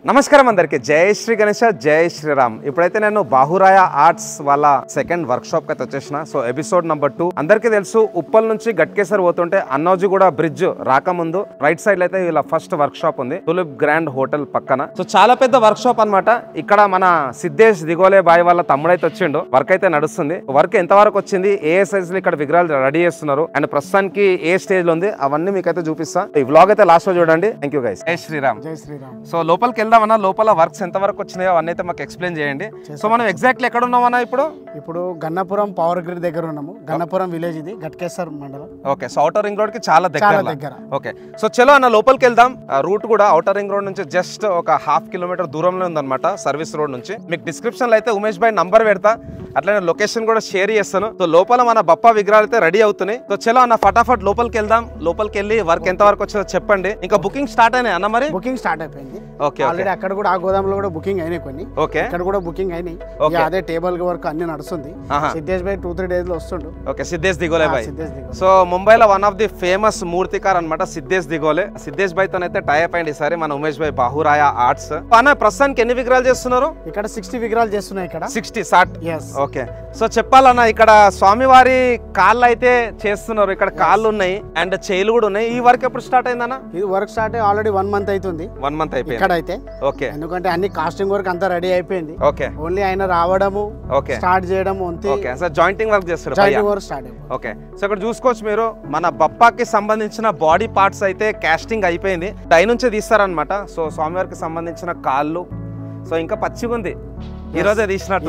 నమస్కారం అందరికి జై శ్రీ గణేశ జై శ్రీరామ్. ఇప్పుడైతే నేను బాహురాయ ఆర్ట్స్ వాళ్ళ సెకండ్ వర్క్ షాప్ కి వచ్చేసిన. సో ఎపిసోడ్ నంబర్ 2 అందరికీ తెలుసు, ఉప్పల్ నుంచి గట్కేసర్ పోతుంటే అన్నోజిగూడ బ్రిడ్జ్ రాకముందు రైట్ సైడ్ లో అయితే వీళ్ళ ఫస్ట్ వర్క్ షాప్ ఉంది, తులిప్ గ్రాండ్ హోటల్ పక్కన. సో చాలా పెద్ద వర్క్ షాప్ అన్నమాట. ఇక్కడ మన సిద్ధేష్ దిగోలే బాయ్ వాళ్ళ తమ్ముడైతే వచ్చిండు. వర్క్ అయితే నడుస్తుంది. వర్క్ ఎంత వరకు వచ్చింది, ఏ సైజ్ లో ఇక్కడ విగ్రహాలు రెడీ చేస్తున్నారు అండ్ ప్రస్తుతానికి ఏ స్టేజ్ లో ఉంది అవన్నీ మీకైతే చూపిస్తా. ఈ వ్లాగ్ అయితే లాస్ట్ లో చూడండి. Thank you guys. జై శ్రీరామ్. జై శ్రీరామ్. సో లోపలికి వెళ్దామన్నా, లోపల వర్క్స్ ఎంత వరకు వచ్చినాయో అవన్నీ అయితే మాకు ఎక్స్ప్లెయిన్ చేయండి. సో మనం ఎగ్జాక్ట్లీ ఎక్కడ ఉన్నామన్నా ఇప్పుడు గన్నపురం పవర్ గ్రిడ్ దగ్గర ఉన్నాము. గన్నపురం విలేజ్, ఇది గట్కేసర్ మండలం. Okay, so outer ring road కి చాలా దగ్గర. ఓకే, సో చలో అన్న లోపలికి వెళ్దాం. రూట్ కూడా ఔటర్ రింగ్ రోడ్ నుంచి జస్ట్ ఒక 1/2 కిలోమీటర్ దూరంలో ఉందన్నమాట, సర్వీస్ రోడ్ నుంచి. మీకు డిస్క్రిప్షన్ లో అయితే ఉమేష్ భాయ్ నంబర్ పెడతా, అట్లనే లొకేషన్ కూడా షేర్ చేస్తాను. సో లోపల మన బప్పా విగ్రహాలు అయితే రెడీ అవుతున్నాయి. సో చలో అన్న ఫటాఫట్ లోపలికి వెళ్దాం. లోపలికి వెళ్ళి వర్క్ ఎంత వరకు వచ్చిందో చెప్పండి. ఇంకా బుకింగ్ స్టార్ట్ అయినాయి అన్న? మరి బుకింగ్ స్టార్ట్ అయిపోయింది. ఓకే, ఆల్రెడీ అక్కడ కూడా ఆ గోదాంలో కూడా బుకింగ్ అయినాయి కొన్ని. ఓకే, ఇక్కడ కూడా బుకింగ్ అయినాయి. అదే టేబుల్ వర్క్ అన్ని నడుస్తుంది. సిద్ధేష్ భాయ్ 2-3 డేస్ లో వస్తుండు. ఓకే, సిద్ధేష్ దిగోలే భాయ్. సో ముంబైలో వన్ ఆఫ్ ది ఫేమస్ మూర్తికార్ అనమాట సిద్ధేష్ దిగోలే. సిద్ధేష్ భాయ్ తోనైతే టైప్ అయింది ఈసారి మన ఉమేష్ భాయ్ బాహురాయ ఆర్ట్స్. అన్న ప్రస్తుతానికి ఎన్ని విగ్రహాలు చేస్తున్నారు? ఇక్కడ 60 విగ్రహాలు చేస్తున్నాయి. ఇక్కడ 60 సాట్. ఓకే, సో చెప్పాలన్నా ఇక్కడ స్వామివారి కాళ్ళు అయితే చేస్తున్నారు. ఇక్కడ కాళ్ళు ఉన్నాయి అండ్ చేయిలు కూడా ఉన్నాయి. ఈ వర్క్ ఎప్పుడు స్టార్ట్ అయిందన్న? ఇది వర్క్ స్టార్ట్ ఆల్రెడీ 1 మంత్ అవుతుంది. 1 మంత్ అయిపోయింది ఇక్కడ అయితే. ఓకే, ఎందుకంటే అన్ని కాస్టింగ్ వర్క్ అంతా రెడీ అయిపోయింది. ఓకే, ఓన్లీ ఆయన రావడము, ఓకే, స్టార్ట్ చేయడం అంతే. ఓకే, సో జాయింటింగ్ వర్క్ చేస్తారు. జాయింటింగ్ వర్క్ స్టార్ట్ అయిపోయింది. ఓకే, సో ఇక్కడ చూసుకోవచ్చు మీరు, మన బప్పాకి సంబంధించిన బాడీ పార్ట్స్ అయితే కాస్టింగ్ అయిపోయింది. డై నుంచే తీస్తారనమాట. సో స్వామివారికి సంబంధించిన కాళ్ళు, సో ఇంకా పచ్చిగా ఉంది, ఈ రోజే తీసినట్టు.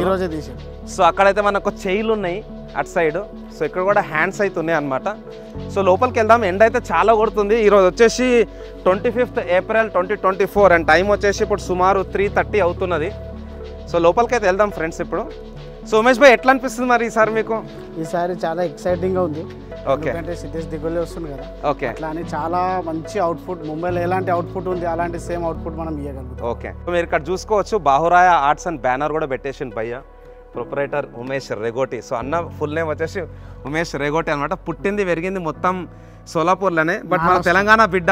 సో అక్కడైతే మనకు చెయ్యిలు ఉన్నాయి అటు సైడ్. సో ఇక్కడ కూడా హ్యాండ్స్ అయితే ఉన్నాయి అనమాట. సో లోపలికి వెళ్దాం. ఎండ్ అయితే చాలా కొడుతుంది. ఈరోజు వచ్చేసి 25th ఏప్రిల్ 2024 అండ్ టైం వచ్చేసి ఇప్పుడు సుమారు 3:30 అవుతున్నది. సో లోపలికి అయితే వెళ్దాం ఫ్రెండ్స్ ఇప్పుడు. సో ఉమేష్ భాయ్ ఎట్లా అనిపిస్తుంది మరి ఈసారి మీకు? ఈసారి చాలా ఎక్సైటింగ్ గా ఉంది. ఓకే, అంటే సిద్ధేష్ దిగోలే వస్తుంది కదా. ఓకే, అట్లా అని చాలా మంచి అవుట్పుట్, ముంబైలో ఎలాంటి అవుట్పుట్ ఉంది అలాంటి సేమ్ అవుట్పుట్ మనం ఇవ్వగలుగుతాం. ఓకే, మీరు ఇక్కడ చూసుకోవచ్చు బాహురాయ ఆర్ట్స్ అండ్ బ్యానర్ కూడా పెట్టేసింది భయ్య. ప్రొపరేటర్ ఉమేష్ రెగోటి. సో అన్న ఫుల్ నేమ్ వచ్చేసి ఉమేష్ రెగోటి అనమాట. పుట్టింది పెరిగింది మొత్తం సోలాపూర్లోనే, బట్ మన తెలంగాణ బిడ్డ.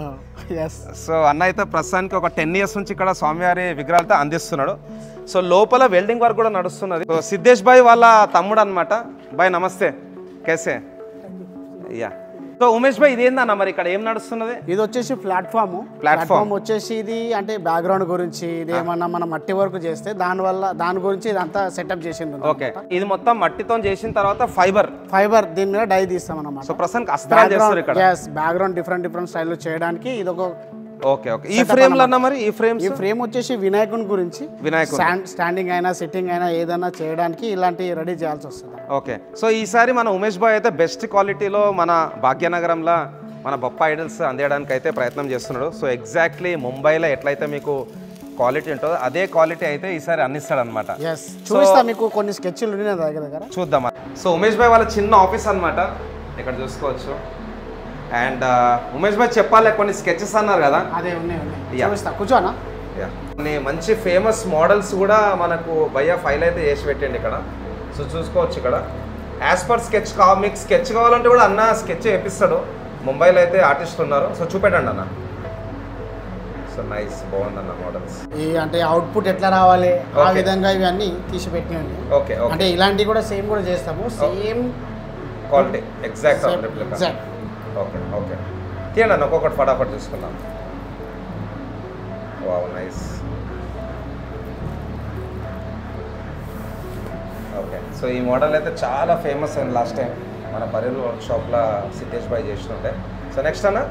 సో అన్న అయితే ప్రస్తుతానికి ఒక 10 years నుంచి ఇక్కడ స్వామివారి విగ్రహాలతో అందిస్తున్నాడు. సో లోపల వెల్డింగ్ వర్క్ కూడా నడుస్తున్నది. సో సిద్ధేష్ భాయ్ వాళ్ళ తమ్ముడు అనమాట. భాయ్ నమస్తే, కేసే? యా. సో ఉమేష్ భాయ్ ఇదేందన్న మరి ఇక్కడ ఏం నడుస్తున్నది? ఇది వచ్చేసి ప్లాట్ఫామ్ వచ్చేసి ఇది అంటే బ్యాక్గ్రౌండ్ గురించి, ఇది ఏమన్నా మనం మట్టి వర్క్ చేస్తే దాని గురించి ఇదంతా సెటప్ చేసింది. ఓకే, ఇది మొత్తం మట్టితో చేసిన తర్వాత ఫైబర్ దీని మీద డై తీస్తాం అన్నమాట. సో ప్రస్తుతానికి అస్త్రాలు చేస్తారు ఇక్కడ. బ్యాక్గ్రౌండ్ డిఫరెంట్ స్టైల్లో చేయడానికి ఇది ఒక. ఓకే, ఓకే, ఈ ఫ్రేమ్ లో మరి ఈ ఫ్రేమ్ వచ్చేసి వినాయకుని గురించి, స్టాండింగ్ అయినా సిట్టింగ్ అయినా ఏదైనా చేయడానికి ఇలాంటి రెడీ చేయాల్సి వస్తుంది. ఓకే, సో ఈసారి మన ఉమేష్ భాయ్ అయితే బెస్ట్ క్వాలిటీలో మన భాగ్యనగరంలో మన బప్పా ఐడల్స్ అందేయడానికి అయితే ప్రయత్నం చేస్తున్నాడు. సో ఎగ్జాక్ట్లీ ముంబైలో ఎట్లయితే మీకు క్వాలిటీ ఉంటుందో అదే క్వాలిటీ అయితే ఈసారి అందిస్తాడు అనమాట. చూపిస్తా మీకు కొన్ని స్కెచ్లు ఉన్నాయి నా దగ్గర. చూద్దామా. సో ఉమేష్ భాయ్ వాళ్ళ చిన్న ఆఫీస్ అనమాట, ఇక్కడ చూసుకోవచ్చు. అండ్ ఉమేష్ భాయ్ చెప్పాలి, కొన్ని స్కెచెస్ అన్నారు కదా. అదే కూర్చోనా. కొన్ని మంచి ఫేమస్ మోడల్స్ కూడా మనకు భయ్య ఫైల్ అయితే చేసి పెట్టండి ఇక్కడ. సో చూసుకోవచ్చు ఇక్కడ యాజ్ పర్ స్కెచ్ మీకు స్కెచ్ కావాలంటే కూడా అన్న స్కెచ్ వేపిస్తాడు. ముంబైలో అయితే ఆర్టిస్ట్ ఉన్నారు. సో చూపెట్టండి అన్న. సో నైస్, బాగుందన్న మోడల్స్. అంటే అవుట్పుట్ ఎట్లా రావాలి ఆ విధంగా ఇవన్నీ తీసి పెట్టినండి. ఓకే, అంటే ఇలాంటివి కూడా సేమ్ కూడా చేస్తాము, same quality exact. Okay, okay, తీయండి అన్న ఒక్కొక్కటి ఫటాఫట్ చూసుకుందాం. Wow, nice. ఓకే, సో ఈ మోడల్ అయితే చాలా ఫేమస్ అయింది లాస్ట్ టైం మన బరేలు వర్క్ షాప్లో సిద్ధేష్ భాయ్ చేసినట్టే. సో నెక్స్ట్ అన్న.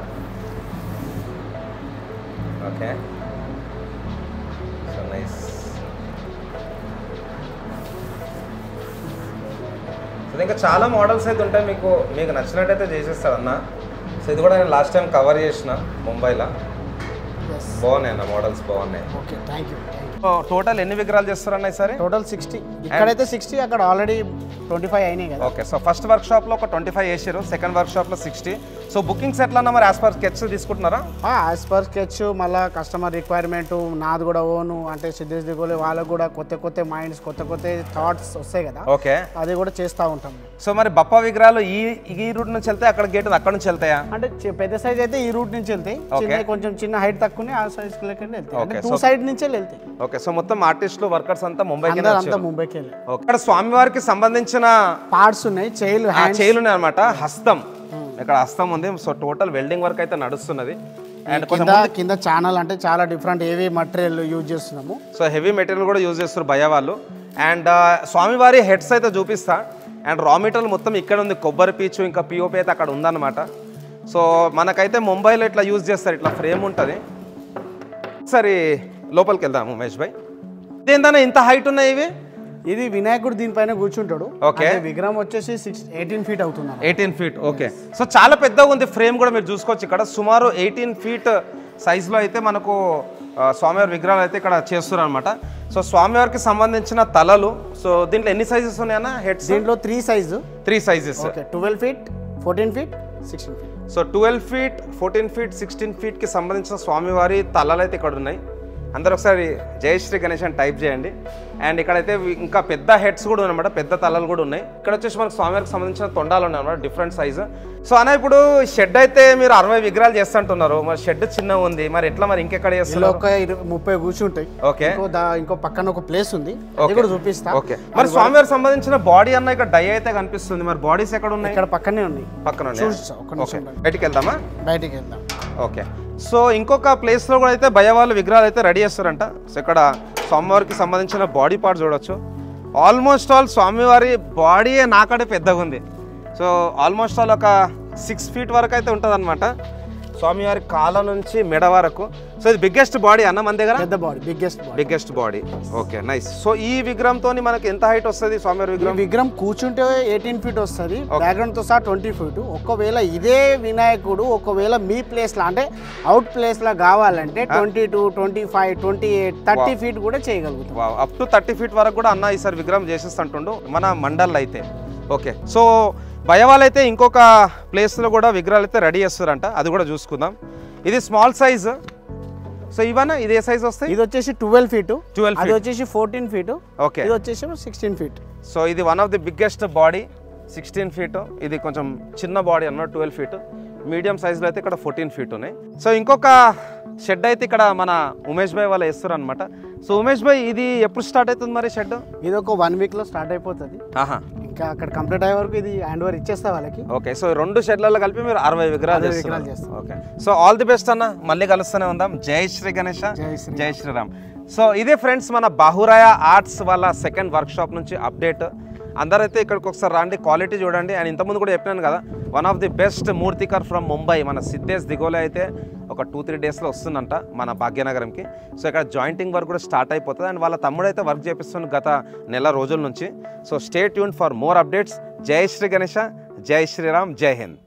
Okay, so nice. సో ఇంకా చాలా మోడల్స్ అయితే ఉంటాయి, మీకు నచ్చినట్టయితే చేసేస్తాడు అన్న. సో ఇది కూడా నేను లాస్ట్ టైం కవర్ చేసిన ముంబైలో. బాగున్నాయి అన్న మోడల్స్, బాగున్నాయి. Okay, thank you. టోటల్ ఎన్ని విగ్రహాలు చేస్తారన్న ఈసారి? టోటల్ 60. ఇక్కడైతే 60, అక్కడ ఆల్రెడీ 25 అయినాయి కదా. ఓకే, సో ఫస్ట్ వర్క్ షాప్లో ఒక 25 వేసారు, సెకండ్ వర్క్ షాప్లో 60. సో బుకింగ్స్ ఎట్లా అన్నా మరి యాజ్ పర్ స్కెచ్ తీసుకుంటున్నారా? యాజ్ పర్ స్కెచ్ మళ్ళీ కస్టమర్ రిక్వైర్మెంట్ నాది కూడా ఓను అంటే సిద్ధేష్ దిగోలే వాళ్ళకు కూడా కొత్త మైండ్స్ కొత్త థాట్స్ వస్తాయి కదా, ఓకే, అది కూడా చేస్తూ ఉంటాం. సో మరి బప్పా విగ్రహాలు ఈ రూట్ నుంచి వెళ్తాయి, అక్కడ గేట్ అక్కడ నుంచి వెళ్తాయా? అంటే పెద్ద సైజ్ అయితే ఈ రూట్ నుంచి వెళ్తాయి, కొంచెం చిన్న హైట్ తక్కువ ఆ సైజ్ వెళ్తాయి, 2 సైడ్ నుంచే వెళ్తాయి. ఓకే, సో మొత్తం ఆర్టిస్టులు వర్కర్స్ అంతా ముంబైకి ముంబైకి ఇక్కడ స్వామివారికి సంబంధించిన పార్ట్స్ ఉన్నాయి, చైలు ఉన్నాయి అనమాట. హస్తం, ఇక్కడ హస్తం ఉంది. సో టోటల్ వెల్డింగ్ వర్క్ అయితే నడుస్తున్నది. అండ్ కింద ఛానల్ అంటే చాలా డిఫరెంట్ హెవీ మెటీరియల్ యూజ్ చేస్తున్నాము. సో హెవీ మెటీరియల్ కూడా యూజ్ చేస్తారు భయ్య వాళ్ళు. అండ్ స్వామివారి హెడ్స్ అయితే చూపిస్తా. అండ్ రా మెటీరియల్ మొత్తం ఇక్కడ ఉంది, కొబ్బరి పీచు ఇంకా పిఓపి అయితే అక్కడ ఉందన్నమాట. సో మనకైతే ముంబైలో ఇట్లా యూజ్ చేస్తారు, ఇట్లా ఫ్రేమ్ ఉంటుంది. సరే లోపలికి వెళ్దాం ఉమేష్ భాయ్. ఇదేంటన్నా ఇంత హైట్ ఉన్నాయి ఇవి? ఇది వినాయకుడు దీనిపైన కూర్చుంటాడు. ఓకే, విగ్రహం వచ్చేసి 18 ఫీట్ అవుతుంది. 18 ఫీట్. ఓకే, సో చాలా పెద్దగా ఉంది ఫ్రేమ్ కూడా మీరు చూసుకోవచ్చు. ఇక్కడ సుమారు 18 ఫీట్ సైజులో అయితే మనకు స్వామివారి విగ్రహాలు అయితే ఇక్కడ చేస్తున్నారు అనమాట. సో స్వామివారికి సంబంధించిన తలలు, సో దీంట్లో ఎన్ని సైజెస్ ఉన్నాయన్నా హెడ్స్? దీంట్లో 3 sizes. 12 feet 14 feet 16 feet. So 12 feet 14 feet 16 ఫీట్కి సంబంధించిన స్వామివారి తలలు అయితే ఇక్కడ ఉన్నాయి. అందరూ ఒకసారి జై శ్రీ గణేష్ అని టైప్ చేయండి. అండ్ ఇక్కడైతే ఇంకా పెద్ద హెడ్స్ కూడా ఉన్నాయన్నమాట, పెద్ద తలలు కూడా ఉన్నాయి. ఇక్కడ వచ్చేసి మనకు స్వామివారికి సంబంధించిన తొండాలు ఉన్నాయి అన్నమాట, డిఫరెంట్ సైజు. సో అన్న ఇప్పుడు షెడ్ అయితే మీరు 60 విగ్రహాలు చేస్తుంటున్నారు, మరి షెడ్ చిన్నగా ఉంది, మరి ఎట్లా మరి ఇంకెక్కడ చేస్తారు? ఒక 30 కూర్చుంటాయి. ఓకే, ఇంకో పక్కన ఒక ప్లేస్ ఉంది, అది కూడా చూపిస్తా. ఓకే, మరి స్వామివారికి సంబంధించిన బాడీ అన్న ఇక్కడ డై అయితే కనిపిస్తుంది, మరి బాడీస్ ఎక్కడ ఉన్నాయి? ఇక్కడ పక్కనే ఉన్నాయి. పక్కన బయటికి వెళ్దామా? బయటికి వెళ్దాం. ఓకే, సో ఇంకొక ప్లేస్లో కూడా అయితే భయ వాళ్ళు విగ్రహాలు అయితే రెడీ చేస్తారంట. సో ఇక్కడ స్వామివారికి సంబంధించిన బాడీ పార్ట్ చూడొచ్చు. ఆల్మోస్ట్ ఆల్ స్వామివారి బాడీయే నాకడే పెద్దగా ఉంది. సో ఆల్మోస్ట్ ఆల్ ఒక 6 ఫీట్ వరకు అయితే ఉంటుంది అనమాట స్వామివారి కాళ్ళ నుంచి మెడ వరకు. సో ఇది బిగ్గెస్ట్ బాడీ అన్న మన దగ్గర, పెద్ద body, biggest body. Okay, nice. So ఈ విగ్రహంతో మనకి ఎంత హైట్ వస్తుంది స్వామివారి విగ్రహం? విగ్రహం కూర్చుంటే 18 ఫీట్ వస్తుంది, బ్యాక్గ్రౌండ్ తో సహా 20 ఫీట్. ఒకవేళ ఇదే వినాయకుడు ఒకవేళ మీ ప్లేస్ లా అంటే అవుట్ ప్లేస్ లా కావాలంటే 22, 25, 28, 30 ఫీట్ కూడా చేయగలుగుతాం. అప్ టు 30 ఫీట్ వరకు కూడా అన్న ఈసారి విగ్రహం చేసేస్తుంటుండు మన మండల్లో అయితే. ఓకే, సో భయ వాళ్ళైతే ఇంకొక ప్లేస్లో కూడా విగ్రహాలు అయితే రెడీ చేస్తారంట, అది కూడా చూసుకుందాం. ఇది స్మాల్ సైజ్. సో ఇవన్నా ఇది ఏ సైజ్ వస్తాయి? ఇది వచ్చేసి 12 ఫీట్, అది వచ్చేసి 14 ఫీట్. ఓకే, ఇది వచ్చేసి 16 ఫీట్. సో ఇది one of the biggest body 16 feet. ఇది కొంచెం చిన్న బాడీ అన్నమాట 12 ఫీట్. మీడియం సైజులో అయితే ఇక్కడ 14 ఫీట్ ఉన్నాయి. సో ఇంకొక షెడ్ అయితే ఇక్కడ మన ఉమేష్ భాయ్ వాళ్ళు వేస్తారు అనమాట. సో ఉమేష్ భాయ్ ఇది ఎప్పుడు స్టార్ట్ అవుతుంది మరి షెడ్? ఇది ఒక 1 వీక్ లో స్టార్ట్ అయిపోతుంది. ఇంకా అక్కడ కంప్లీట్ అయ్యే వరకు ఇది హ్యాండ్ ఓవర్ ఇచ్చేస్తా వాళ్ళకి. ఓకే, సో 2 షెడ్లలో కలిపి మీరు 60 విగ్రహాలు చేస్తారు. Okay, so all the best అన్న, మళ్ళీ కలుస్తూనే ఉందాం. జై శ్రీ గణేష, జై శ్రీరామ్. సో ఇదే ఫ్రెండ్స్ మన బాహురాయ ఆర్ట్స్ వాళ్ళ సెకండ్ వర్క్ షాప్ నుంచి అప్డేట్. అందరైతే ఇక్కడికి ఒకసారి రండి, క్వాలిటీ చూడండి. అండ్ ఇంతకుముందు కూడా చెప్పినాను కదా, వన్ ఆఫ్ ది బెస్ట్ మూర్తికర్ ఫ్రమ్ ముంబై మన సిద్ధేష్ దిగోలే అయితే ఒక 2-3 డేస్లో వస్తుందంట మన భాగ్యనగరంకి. సో ఇక్కడ జాయింటింగ్ వర్క్ కూడా స్టార్ట్ అయిపోతుంది. అండ్ వాళ్ళ తమ్ముడు అయితే వర్క్ చేపిస్తుంది గత నెల రోజుల నుంచి. So stay tune for more updates. జై శ్రీ గణేష, జై శ్రీరామ్, జై హింద్.